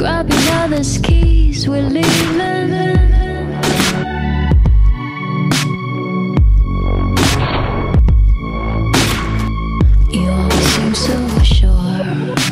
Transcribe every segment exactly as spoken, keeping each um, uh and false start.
Grab your mother's keys, we're leaving. You always seem so sure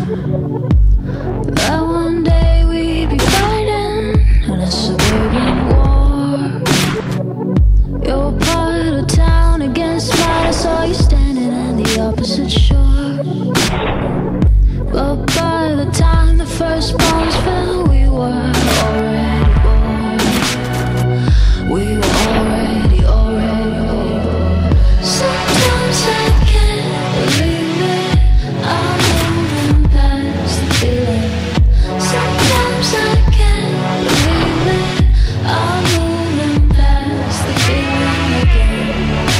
that one day we'd be fighting in a suburban war. You're part of town against mine. I saw you standing on the opposite shore. But by the time the first bombs fell, we were already born. We were already, already born. Sometimes I can't believe it, I'm moving past the feeling. Sometimes I can't believe it, I'm moving past the feeling again.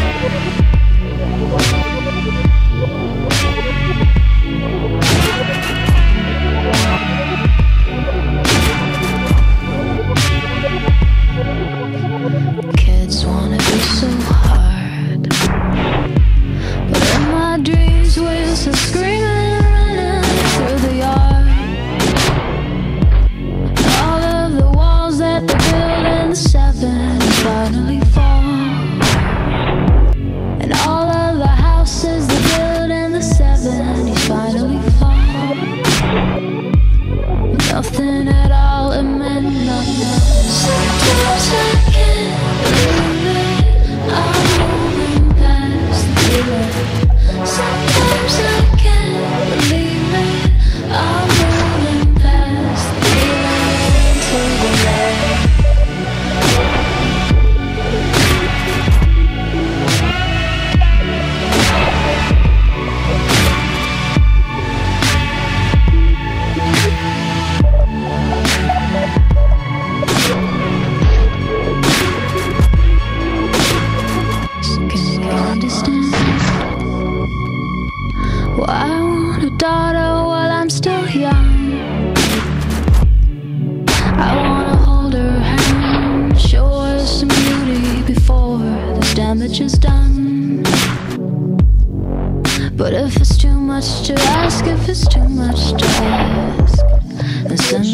Kids wanna be so hard, but in my dreams we're still screaming, running through the yard. All of the walls that they built in the seventies finally fall, and all of the houses they built in the seventies finally fall. Nothing at all, it meant nothing. Sometimes I can't believe it, I'm moving past the feeling. Sometimes I can't believe it, I'm moving past the feeling to the light. Well, I want a daughter while I'm still young. I wanna hold her hand, show her some beauty before this damage is done. But if it's too much to ask, if it's too much to ask, then send